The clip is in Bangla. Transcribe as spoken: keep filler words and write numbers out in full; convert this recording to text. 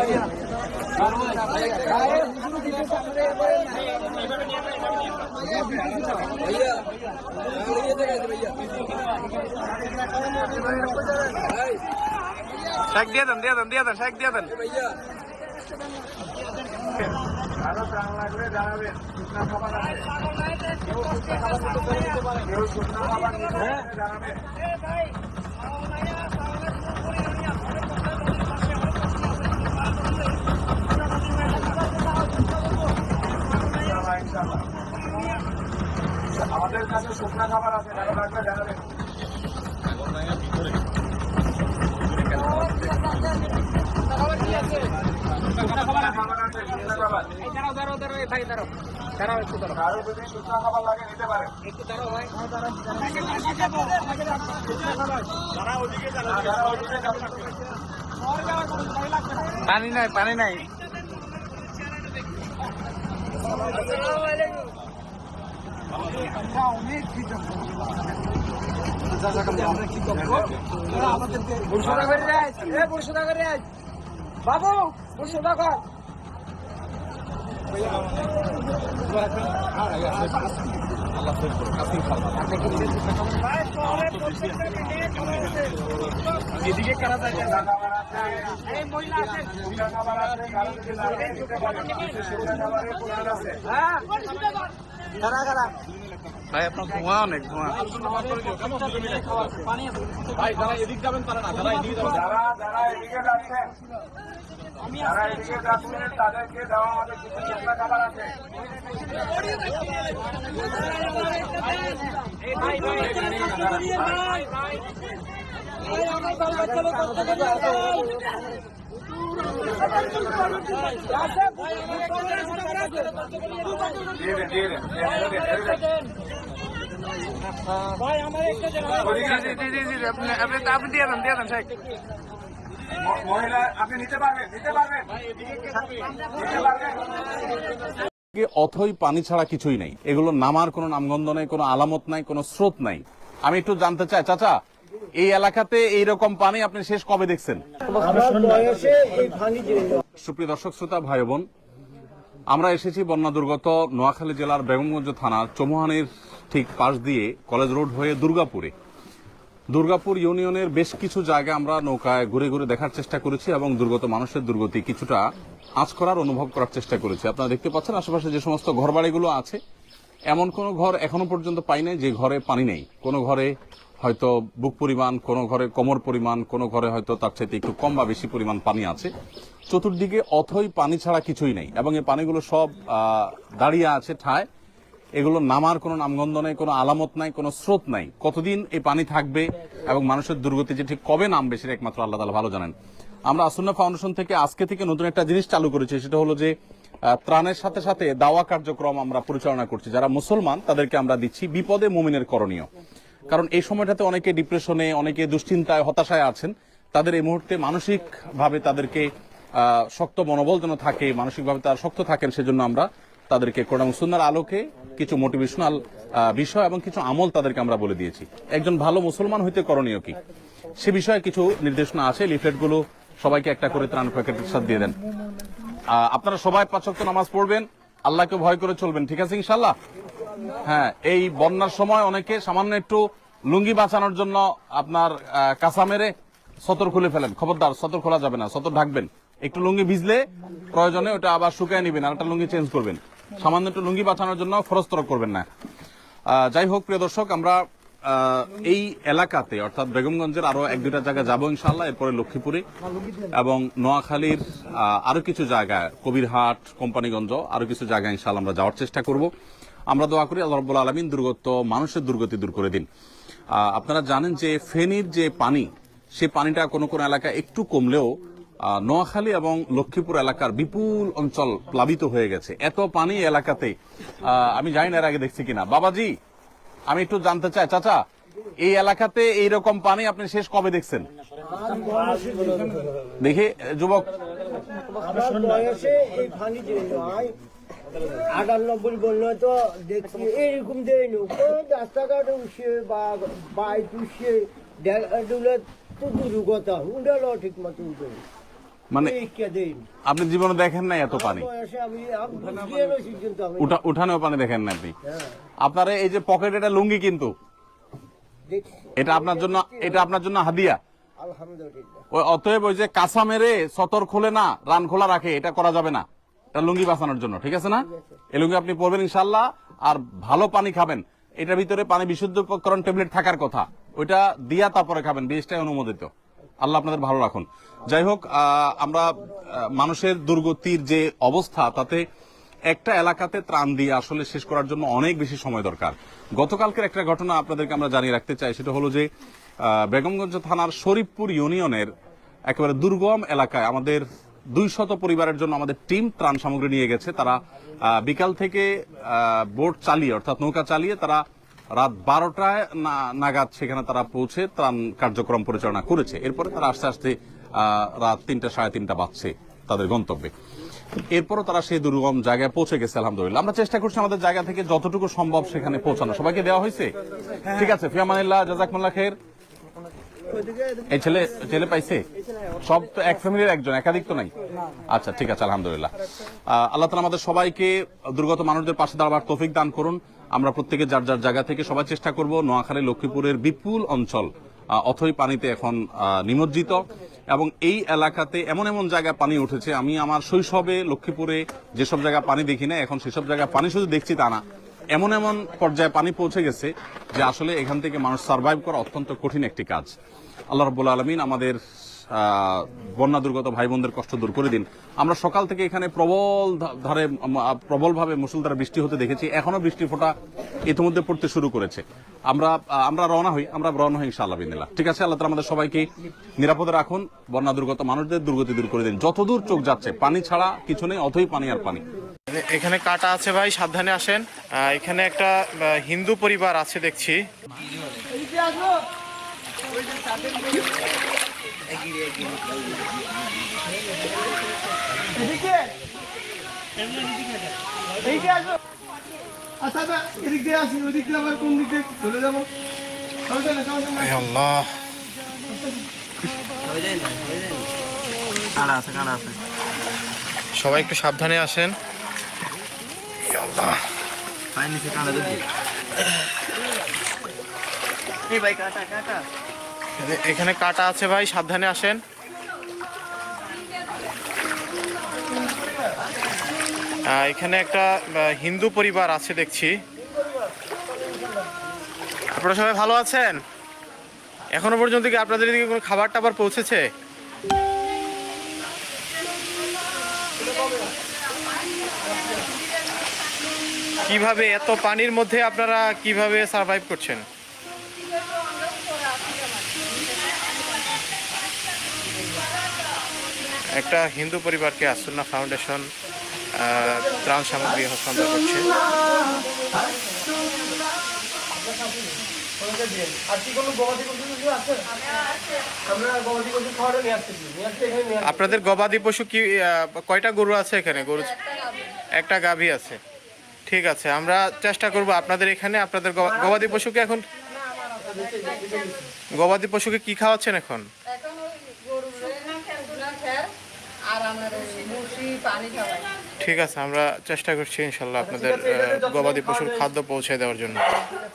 শেখ দিয়ে দেন দিয়ে দেন দিয়ে দেন শেখ দিয়ে দেন। আরো চাল লাগলে জানাবেন। শুকনা খাবার আছে, কেউ শুকনা খাবার জানাবেন। আমাদের কাছে শুকনা খাবার আছে, কারো লাগলে জানাবেন। কারো যদি শুকনা খাবার লাগে নিতে পারেন। পানি নাই পানি নাই। বাবু বসে থাকো। এদিকে কারা যায় ভাই, আপনার ধোঁয়া অনেক ধোঁয়া। ভাই যারা এদিক যাবেন তারা না, যারা এদিকে যাবেন, যারা যারা এদিকে যাচ্ছেন, যারা এদিকে যাচ্ছেন তাদেরকে দেওয়া আমাদের কিছু শুকনা খাবার আছে। আপনি দিয়ে দেন দিয়ে দেন শেখ। মহিলা আপনি নিতে পারবেন, নিতে পারবেন, নিতে পারবেন। অথই পানি ছাড়া কিছুই নেই। এগুলো নামার কোনো নামগন্ধ নেই, কোনো আলামত নাই, কোনো স্রোত নাই। আমি একটু জানতে চাই, চাচা এই এলাকাতে এইরকম পানি আপনি শেষ কবে দেখছেন? সুপ্রিয় দর্শক শ্রোতা ভাই বোন, আমরা এসেছি বন্যা দুর্গত নোয়াখালী জেলার বেগমগঞ্জ থানার চৌমুহানির ঠিক পাশ দিয়ে কলেজ রোড হয়ে দুর্গাপুরে। দুর্গাপুর ইউনিয়নের বেশ কিছু জায়গা আমরা নৌকায় ঘুরে ঘুরে দেখার চেষ্টা করেছি এবং দুর্গত মানুষের দুর্গতি কিছুটা আঁচ করার অনুভব করার চেষ্টা করেছি। আপনারা দেখতে পাচ্ছেন আশেপাশে যে সমস্ত ঘরবাড়িগুলো আছে, এমন কোনো ঘর এখনো পর্যন্ত পাই নাই যে ঘরে পানি নেই। কোনো ঘরে হয়তো বুক পরিমাণ, কোনো ঘরে কোমর পরিমাণ, কোনো ঘরে হয়তো তার চাইতে একটু কম বা বেশি পরিমাণ পানি আছে। চতুর্দিকে অথই পানি ছাড়া কিছুই নেই এবং এই পানিগুলো সব দাঁড়িয়ে আছে ঠায়। এগুলো নামার কোনো নামগন্ধ নেই, কোনো আলামত নাই, কোনো স্রোত নাই। কতদিন এই পানি থাকবে এবং মানুষের দুর্গতি যে ঠিক কবে নামবে সেটা একমাত্র আল্লাহ তাআলা ভালো জানেন। আমরা আসুন্নাহ ফাউন্ডেশন থেকে আজকে থেকে নতুন একটা জিনিস চালু করেছি, সেটা হলো যে ত্রাণের সাথে সাথে দাওয়া কার্যক্রম আমরা পরিচালনা করছি। যারা মুসলমান তাদেরকে আমরা দিচ্ছি বিপদে মুমিনের করণীয়। কারণ এই সময়টাতে অনেকে ডিপ্রেশনে, অনেকে দুশ্চিন্তায়, হতাশায় আছেন। তাদের এই মুহূর্তে মানসিকভাবে তাদেরকে শক্ত মনোবল যেন থাকে, মানসিকভাবে তারা শক্ত থাকেন, সেজন্য আমরা তাদেরকে কোরআন এবং সুন্নাহর আলোকে কিছু মোটিভেশনাল বিষয় এবং কিছু আমল তাদেরকে আমরা বলে দিয়েছি। একজন ভালো মুসলমান হইতে করণীয় কি সে বিষয়ে কিছু নির্দেশনা আছে। লিফলেটগুলো সবাইকে একটা করে ত্রাণ প্যাকেটের সাথে দিয়ে দেন। আপনারা সবাই পাঁচ ওয়াক্ত নামাজ পড়বেন, আল্লাহকে ভয় করে চলবেন, ঠিক আছে ইনশাআল্লাহ? হ্যাঁ, এই বন্যার সময় অনেকে সামান্য একটু লুঙ্গি বাঁচানোর জন্য আপনার কাঁচা মেরে সতর খুলে ফেলেন। খবরদার, সতর খোলা যাবে না, সতর ঢাকবেন। একটু লুঙ্গি ভিজলে প্রয়োজনে ওটা আবার শুকায় নিবেন আর একটা লুঙ্গি চেঞ্জ করবেন। সামান্য একটু লুঙ্গি বাঁচানোর জন্য খরচ করবেন না। যাই হোক প্রিয় দর্শক, আমরা এই এলাকাতে অর্থাৎ বেগমগঞ্জের আরো এক দুটা জায়গা যাবো ইনশাআল্লাহ, এরপরে লক্ষ্মীপুরে এবং নোয়াখালীর আরো কিছু জায়গায়, কবিরহাট, কোম্পানিগঞ্জ, আরো কিছু জায়গায় ইনশাআল্লাহ আমরা যাওয়ার চেষ্টা করব। আমরা দোয়া করি আল্লাহ রাব্বুল আলামিন দুর্গত মানুষের দুর্গতি দূর করে দিন। আপনারা জানেন যে ফেনীর যে পানি, সে পানিটা কোনো কোনো এলাকা একটু কমলেও নোয়াখালী এবং লক্ষ্মীপুর এলাকার বিপুল অঞ্চল প্লাবিত হয়ে গেছে। এত পানি এলাকাতে আমি জানি না এর আগে দেখছি কিনা। বাবাজি, আমি একটু জানতে চাই, চাচা এই এলাকাতে এইরকম পানি আপনি শেষ কবে দেখছেন? দেখি যুবক, আটানব্বই বললো তো দেখছি এরকম দেয়নি, রাস্তাঘাট উঠছে বা বাইক উঠছে তো দূর কথা উঠালো ঠিক মতো উঠে। মানে পরীক্ষা দেন আপনি জীবনে দেখেন নাই এত পানি? বয়সে আমি আমি বুঝিয়ে নছি কিন্তু আমি উঠা উঠানেও পানি দেখেন না আপনি? হ্যাঁ, আপনার এই যে পকেট, এটা লুঙ্গি কিন্তু দেখছি। এটা আপনার জন্য, এটা আপনার জন্য হাদিয়া। আলহামদুলিল্লাহ। ওই অতএব ওই যে কাঁচা মেরে সতর খোলে না, রান খোলা রাখে, এটা করা যাবে না। এটা লুঙ্গি বাঁচানোর জন্য, ঠিক আছে না? এই লুঙ্গি আপনি পরবেন ইনশাল্লাহ, আর ভালো পানি খাবেন। এটার ভিতরে পানি বিশুদ্ধকরণ ট্যাবলেট থাকার কথা, ওইটা দিয়া তারপরে খাবেন, বিষটাই অনুমোদিত। আল্লাহ আপনাদের ভালো রাখুন। যাই হোক, আহ, আমরা আহ, মানুষের দুর্গতির যে অবস্থা, তাতে একটা এলাকাতে ত্রাণ দিয়ে আসলে শেষ করার জন্য অনেক বেশি সময় দরকার। গতকালকের একটা ঘটনা আপনাদেরকে আমরা জানিয়ে রাখতে চাই, সেটা হলো যে আহ, বেগমগঞ্জ থানার শরীফপুর ইউনিয়নের একেবারে দুর্গম এলাকায় আমাদের দুইশত পরিবারের জন্য আমাদের টিম ত্রাণ সামগ্রী নিয়ে গেছে। তারা আহ, বিকাল থেকে আহ, বোট চালিয়ে, অর্থাৎ নৌকা চালিয়ে তারা রাত বারোটায় নাগাদ সেখানে তারা পৌঁছে ত্রাণ কার্যক্রম পরিচালনা করেছে। এরপরে তারা আস্তে আস্তে আহ, রাত তিনটা সাড়ে তিনটা বাজছে তাদের গন্তব্যে। এরপরও তারা সেই দুর্গম জায়গায় পৌঁছে গেছে আলহামদুলিল্লাহ। আমরা চেষ্টা করছি আমাদের জায়গা থেকে যতটুকু সম্ভব সেখানে পৌঁছানো। সবাইকে দেওয়া হয়েছে? ঠিক আছে, ফিয়ামানিল্লাহ, জাযাকুমুল্লাহ খাইর। এই ছেলে ছেলে পাইছে? সব তো এক ফ্যামিলির একজন, একাধিক তো নাই? আচ্ছা, ঠিক আছে, আলহামদুলিল্লাহ। আহ, আল্লাহ তাআলা আমাদের সবাইকে দুর্গত মানুষদের পাশে দাঁড়াবার তৌফিক দান করুন। আমরা প্রত্যেকে যার যার জায়গা থেকে সবাই চেষ্টা করব। নোয়াখালী লক্ষ্মীপুরের বিপুল অঞ্চল আহ, অথই পানিতে এখন আহ, নিমজ্জিত, এবং এই এলাকাতে এমন এমন জায়গায় পানি উঠেছে, আমি আমার শৈশবে লক্ষ্মীপুরে যেসব জায়গায় পানি দেখি না, এখন সেসব জায়গায় পানি শুধু দেখছি তা না, এমন এমন পর্যায়ে পানি পৌঁছে গেছে যে আসলে এখান থেকে মানুষ সার্ভাইভ করা অত্যন্ত কঠিন একটি কাজ। আল্লাহ রাব্বুল আলামিন আমাদের আহ, বন্যা দুর্গত ভাই বোনদের কষ্ট দূর করে দিন। আমরা সকাল থেকে এখানে প্রবল ধারে প্রবলভাবে মুষলধারে বৃষ্টি হতে দেখেছি, এখনো বৃষ্টি ফোঁটা ইতিমধ্যে পড়তে শুরু করেছে। আমরা আমরা রওনা হই আমরা রওনা হই ইনশাআল্লাহ বিদিনিল্লাহ। ঠিক আছে, আল্লাহ তাআলা আমাদের সবাইকে নিরাপদে রাখুন, বন্যা দুর্গত মানুষদের দুর্গতি দূর করে দিন। যতদূর চোখ যাচ্ছে পানি ছাড়া কিছু নেই, অথই পানি আর পানি। এখানে কাটা আছে ভাই, সাবধানে আসেন। আহ, এখানে একটা আহ, হিন্দু পরিবার আছে দেখছি। এ আল্লাহ, সবাই একটু সাবধানে আসেন। এ আল্লাহ, এ- এখানে কাটা আছে ভাই, সাবধানে আসেন। আহ, এখানে একটা আহ, হিন্দু পরিবার আছে দেখছি। আপনারা সবাই ভালো আছেন? এখনো পর্যন্ত কি আপনাদের এদিকে কোনো খাবার টাবার পৌঁছেছে? কিভাবে এত পানির মধ্যে আপনারা কিভাবে সার্ভাইভ করছেন? একটা হিন্দু পরিবারকে আসুন্না ফাউন্ডেশন আহ, ত্রাণ সামগ্রী হস্তান্তর করছে। আপনাদের গবাদি পশু কি আহ, কয়টা গরু আছে এখানে? গরু একটা গাভী আছে। ঠিক আছে, আমরা চেষ্টা করব আপনাদের এখানে আপনাদের গবা- গবাদি পশুকে এখন গবাদি পশুকে কি খাওয়াচ্ছেন এখন? এখন ওই গরুর খেলগুলা খের আর আমার ওই ভুসি পানি খাওয়াই। ঠিক আছে, আমরা চেষ্টা করছি ইনশাল্লাহ আপনাদের আহ, গবাদি পশুর খাদ্য পৌঁছে দেওয়ার জন্য।